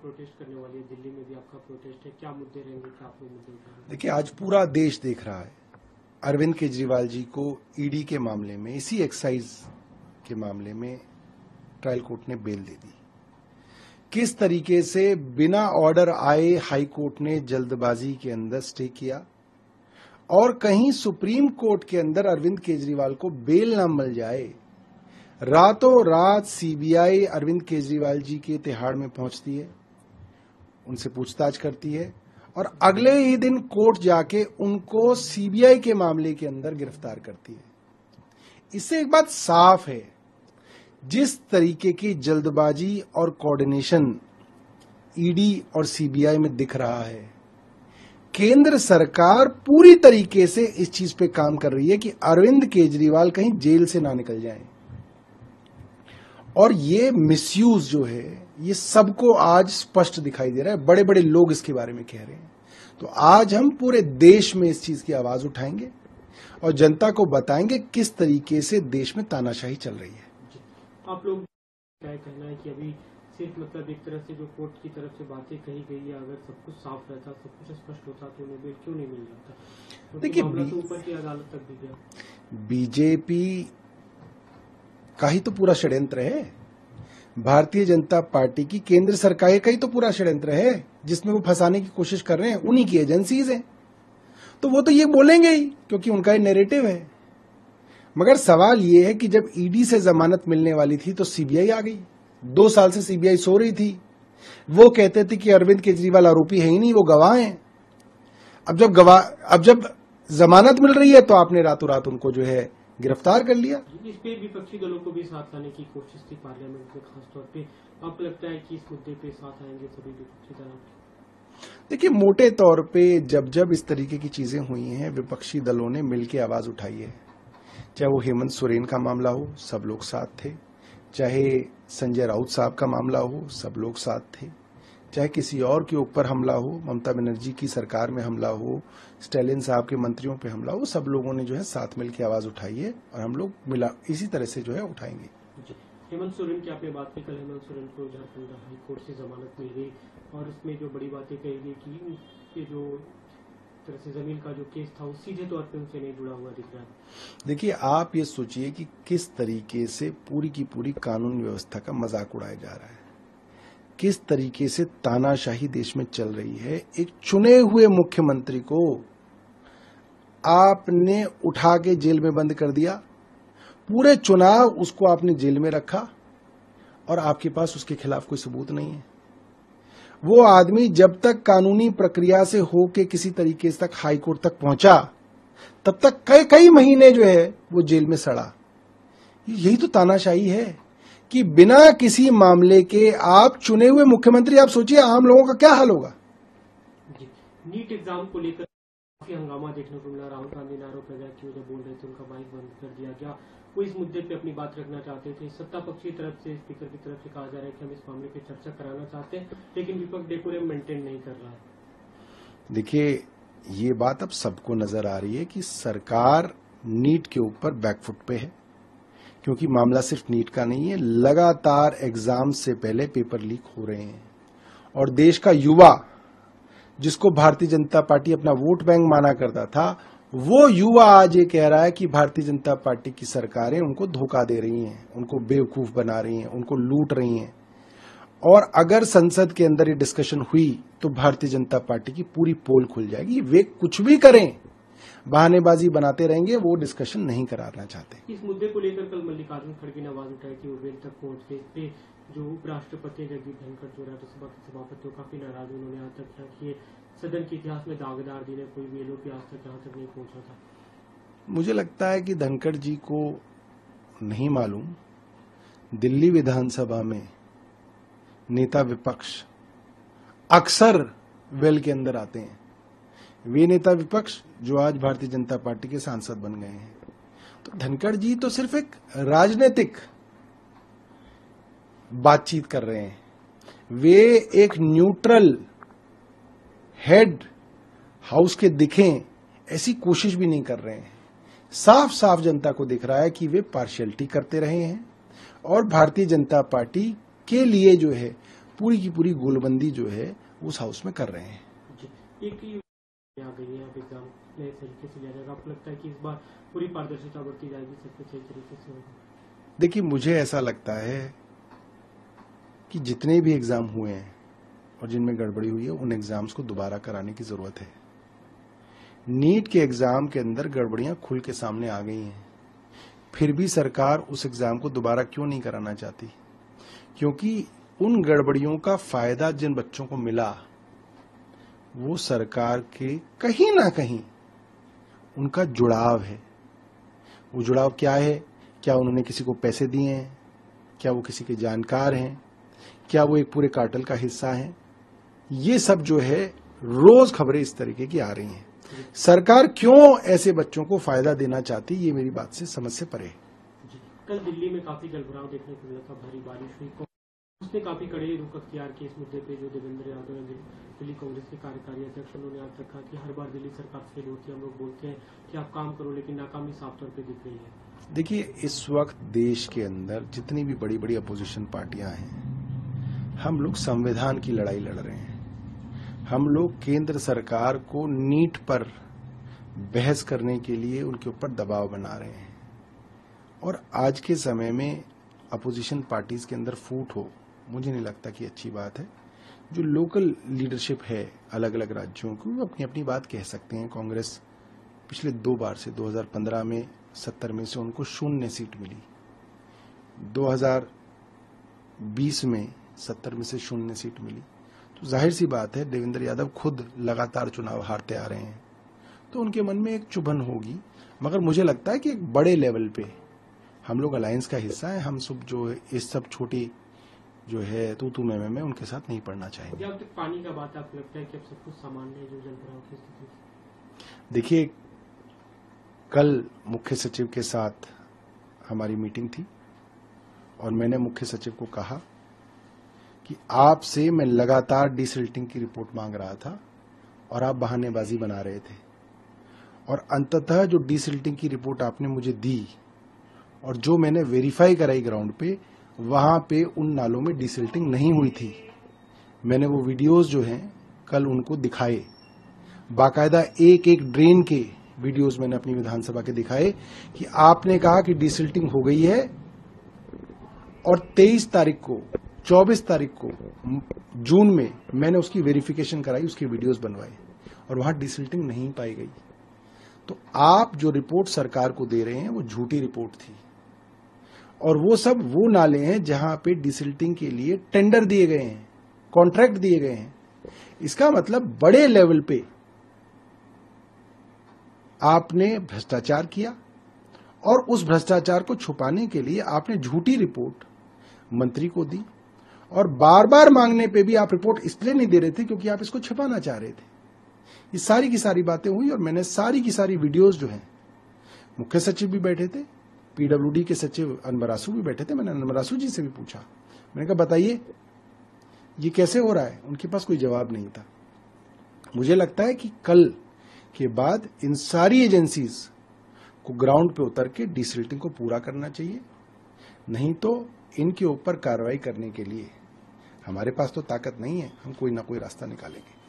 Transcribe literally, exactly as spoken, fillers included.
Protest करने वाली है, दिल्ली में भी आपका प्रोटेस्ट है, क्या मुद्दे रहेंगे, क्या आप लोग मुद्दे उठाएंगे? देखिए, आज पूरा देश देख रहा है अरविंद केजरीवाल जी को ईडी के मामले में, इसी एक्साइज के मामले में ट्रायल कोर्ट ने बेल दे दी। किस तरीके से बिना ऑर्डर आए हाई कोर्ट ने जल्दबाजी के अंदर स्टे किया और कहीं सुप्रीम कोर्ट के अंदर अरविंद केजरीवाल को बेल न मिल जाए, रातों रात सीबीआई अरविंद केजरीवाल जी के तिहाड़ में पहुंचती है, उनसे पूछताछ करती है और अगले ही दिन कोर्ट जाके उनको सीबीआई के मामले के अंदर गिरफ्तार करती है। इससे एक बात साफ है, जिस तरीके की जल्दबाजी और कोऑर्डिनेशन ईडी और सीबीआई में दिख रहा है, केंद्र सरकार पूरी तरीके से इस चीज पे काम कर रही है कि अरविंद केजरीवाल कहीं जेल से ना निकल जाएं। और ये मिसयूज जो है, ये सबको आज स्पष्ट दिखाई दे रहा है, बड़े बड़े लोग इसके बारे में कह रहे हैं। तो आज हम पूरे देश में इस चीज की आवाज उठाएंगे और जनता को बताएंगे किस तरीके से देश में तानाशाही चल रही है। आप लोग क्या कहना है कि अभी सिर्फ मतलब एक तरफ से जो कोर्ट की तरफ से बातें कही गई है, अगर सब कुछ साफ रहता, सब कुछ स्पष्ट होता तो उन्हें बेल क्यों नहीं मिल जाता? देखिए, तो ऊपर की अदालत तक भी गया। बीजेपी का ही तो पूरा षड्यंत्र है, भारतीय जनता पार्टी की केंद्र सरकार का ही तो पूरा षड्यंत्र है, जिसमें वो फंसाने की कोशिश कर रहे हैं। उन्हीं की एजेंसीज हैं, तो वो तो ये बोलेंगे ही, क्योंकि उनका ये नैरेटिव है। मगर सवाल ये है कि जब ईडी से जमानत मिलने वाली थी तो सीबीआई आ गई। दो साल से सीबीआई सो रही थी। वो कहते थे कि अरविंद केजरीवाल आरोपी है ही नहीं, वो गवाह हैं। अब जब गवाह अब जब जमानत मिल रही है तो आपने रातों रात उनको जो है गिरफ्तार कर लिया। इस पे विपक्षी दलों को भी साथ लाने की कोशिश थी पार्लियामेंट में, खासतौर पे आपको लगता है कि इस मुद्दे पे साथ आएंगे सभी विपक्षी दल? देखिए, मोटे तौर पे जब जब इस तरीके की चीजें हुई हैं, विपक्षी दलों ने मिलकर आवाज उठाई है। चाहे वो हेमंत सोरेन का मामला हो, सब लोग साथ थे। चाहे संजय राउत साहब का मामला हो, सब लोग साथ थे। चाहे किसी और के ऊपर हमला हो, ममता बनर्जी की सरकार में हमला हो, स्टालिन साहब के मंत्रियों पे हमला हो, सब लोगों ने जो है साथ मिलकर आवाज उठाई है और हम लोग मिला इसी तरह से जो है उठाएंगे। हेमंत सोरेन की आपने बात की, कल हेमंत सोरेन को झारखंड हाई कोर्ट से जमानत मिल गई और इसमें जो बड़ी बातें कही गई कि ये जो तरह से जमीन का जो केस था वो सीधे तौर पे उनसे नहीं जुड़ा हुआ दिख रहा है। देखिए, आप ये सोचिए कि किस तरीके से पूरी की पूरी कानून व्यवस्था का मजाक उड़ाया जा रहा है, किस तरीके से तानाशाही देश में चल रही है। एक चुने हुए मुख्यमंत्री को आपने उठा के जेल में बंद कर दिया, पूरे चुनाव उसको आपने जेल में रखा और आपके पास उसके खिलाफ कोई सबूत नहीं है। वो आदमी जब तक कानूनी प्रक्रिया से होके किसी तरीके से तक हाई कोर्ट तक पहुंचा, तब तक कई कई महीने जो है वो जेल में सड़ा। यही तो तानाशाही है कि बिना किसी मामले के आप चुने हुए मुख्यमंत्री। आप सोचिए आम लोगों का क्या हाल होगा। नीट एग्जाम को लेकर काफी हंगामा देखने को मिला। राहुल गांधी ने आरोप लगाया कि वो जब बोल रहे थे उनका माइक बंद कर दिया गया। वो इस मुद्दे पे अपनी बात रखना चाहते थे। सत्ता पक्ष की तरफ से, स्पीकर की तरफ से कहा जा रहा है कि हम इस मामले पे चर्चा कराना चाहते हैं, लेकिन विपक्ष डेकोरम मेंटेन नहीं कर रहा है। देखिए, ये बात अब सबको नजर आ रही है कि सरकार नीट के ऊपर बैकफुट पे है, क्योंकि मामला सिर्फ नीट का नहीं है। लगातार एग्जाम से पहले पेपर लीक हो रहे हैं और देश का युवा, जिसको भारतीय जनता पार्टी अपना वोट बैंक माना करता था, वो युवा आज ये कह रहा है कि भारतीय जनता पार्टी की सरकारें उनको धोखा दे रही हैं, उनको बेवकूफ बना रही हैं, उनको लूट रही हैं। और अगर संसद के अंदर ये डिस्कशन हुई तो भारतीय जनता पार्टी की पूरी पोल खुल जाएगी। वे कुछ भी करें, बहानेबाजी बनाते रहेंगे, वो डिस्कशन नहीं कराना चाहते। इस मुद्दे को लेकर कल मल्लिकार्जुन खड़गे ने आवाज उठाई कि वो बेल तक पहुंच गए। इस पे जो उपराष्ट्रपति जगदीप धनखड़ जो राज्यसभा के सभापति काफी नाराज, उन्होंने यहाँ तक कहा कि सदन के इतिहास में दागदार दिन है, कोई भी एलओपी आज तक यहाँ तक नहीं पहुंचा था। मुझे लगता है कि धनखड़ जी को नहीं मालूम, दिल्ली विधानसभा में नेता विपक्ष अक्सर वेल के अंदर आते हैं। वे नेता विपक्ष जो आज भारतीय जनता पार्टी के सांसद बन गए हैं। तो धनखड़ जी तो सिर्फ एक राजनीतिक बातचीत कर रहे हैं। वे एक न्यूट्रल हेड हाउस के दिखें ऐसी कोशिश भी नहीं कर रहे हैं। साफ साफ जनता को दिख रहा है कि वे पार्शियलिटी करते रहे हैं और भारतीय जनता पार्टी के लिए जो है पूरी की पूरी गोलबंदी जो है उस हाउस में कर रहे हैं। जी, एक ही आ गई है, अब एग्जाम नए तरीके से लिया जाएगा। आपको लगता है कि इस बार पूरी पारदर्शिता बढ़ती जाएगी, सब कुछ सही तरीके से होगा? देखिए, मुझे ऐसा लगता है कि जितने भी एग्जाम हुए हैं और जिनमें गड़बड़ी हुई है उन एग्जाम्स को दोबारा कराने की जरूरत है। नीट के एग्जाम के अंदर गड़बड़ियां खुल के सामने आ गई हैं, फिर भी सरकार उस एग्जाम को दोबारा क्यों नहीं कराना चाहती? क्योंकि उन गड़बड़ियों का फायदा जिन बच्चों को मिला वो सरकार के कहीं ना कहीं उनका जुड़ाव है। वो जुड़ाव क्या है? क्या उन्होंने किसी को पैसे दिए हैं? क्या वो किसी के जानकार हैं? क्या वो एक पूरे कार्टेल का हिस्सा हैं? ये सब जो है रोज खबरें इस तरीके की आ रही हैं। सरकार क्यों ऐसे बच्चों को फायदा देना चाहती, ये मेरी बात से समझ से परे है। कल दिल्ली में काफी जलभराव देखने को मिला था, भारी बारिश हुई, उसने काफी कड़े रुख अख्तियार किए इस मुद्दे पे। जो देवेंद्र यादव हैं, दिल्ली कांग्रेस के कार्यकारी अध्यक्ष, उन्होंने याद रखा कि हर बार दिल्ली सरकार फेल होती है, हम लोग बोलते हैं कि आप काम करो, लेकिन नाकामी साफ तौर पे दिख रही है। देखिए, इस वक्त देश के अंदर जितनी भी बड़ी बड़ी अपोजिशन पार्टियां हैं, हम लोग संविधान की लड़ाई लड़ रहे हैं। हम लोग केंद्र सरकार को नीट पर बहस करने के लिए उनके ऊपर दबाव बना रहे हैं। और आज के समय में अपोजिशन पार्टीज के अंदर फूट हो, मुझे नहीं लगता कि अच्छी बात है। जो लोकल लीडरशिप है अलग अलग राज्यों की, वो अपनी अपनी बात कह सकते हैं। कांग्रेस पिछले दो बार से दो हज़ार पंद्रह में सत्तर में से उनको शून्य सीट मिली, दो हज़ार बीस में सत्तर में से शून्य सीट मिली। तो जाहिर सी बात है, देवेंद्र यादव खुद लगातार चुनाव हारते आ रहे हैं, तो उनके मन में एक चुभन होगी। मगर मुझे लगता है कि एक बड़े लेवल पे हम लोग अलायंस का हिस्सा है। हम सब जो इस सब छोटी जो है तू तू मैं मैं उनके साथ नहीं पढ़ना चाहेंगे। अब तक पानी का बात, आपको लगता है कि अब सब कुछ सामान्य है जो जलभराव की स्थिति? देखिए, कल मुख्य सचिव के साथ हमारी मीटिंग थी और मैंने मुख्य सचिव को कहा कि आपसे मैं लगातार डिसिल्टिंग की रिपोर्ट मांग रहा था और आप बहानेबाजी बना रहे थे, और अंततः जो डिसिल्टिंग की रिपोर्ट आपने मुझे दी और जो मैंने वेरीफाई कराई ग्राउंड पे, वहां पे उन नालों में डिसिल्टिंग नहीं हुई थी। मैंने वो वीडियोस जो हैं कल उनको दिखाए, बाकायदा एक एक ड्रेन के वीडियोस मैंने अपनी विधानसभा के दिखाए कि आपने कहा कि डिसिल्टिंग हो गई है, और तेईस तारीख को चौबीस तारीख को जून में मैंने उसकी वेरिफिकेशन कराई, उसके वीडियोस बनवाए और वहां डिसिल्टिंग नहीं पाई गई। तो आप जो रिपोर्ट सरकार को दे रहे हैं वो झूठी रिपोर्ट थी, और वो सब वो नाले हैं जहां पे डिसिल्टिंग के लिए टेंडर दिए गए हैं, कॉन्ट्रैक्ट दिए गए हैं। इसका मतलब बड़े लेवल पे आपने भ्रष्टाचार किया, और उस भ्रष्टाचार को छुपाने के लिए आपने झूठी रिपोर्ट मंत्री को दी, और बार बार मांगने पे भी आप रिपोर्ट इसलिए नहीं दे रहे थे क्योंकि आप इसको छिपाना चाह रहे थे। ये सारी की सारी बातें हुई, और मैंने सारी की सारी वीडियोस जो हैं, मुख्य सचिव भी बैठे थे, पीडब्ल्यूडी के सचिव अनबरासू भी बैठे थे। मैंने अनबरासू जी से भी पूछा, मैंने कहा बताइए ये कैसे हो रहा है? उनके पास कोई जवाब नहीं था। मुझे लगता है कि कल के बाद इन सारी एजेंसीज को ग्राउंड पे उतर के डिसिल्टिंग को पूरा करना चाहिए, नहीं तो इनके ऊपर कार्रवाई करने के लिए हमारे पास तो ताकत नहीं है, हम कोई ना कोई रास्ता निकालेंगे।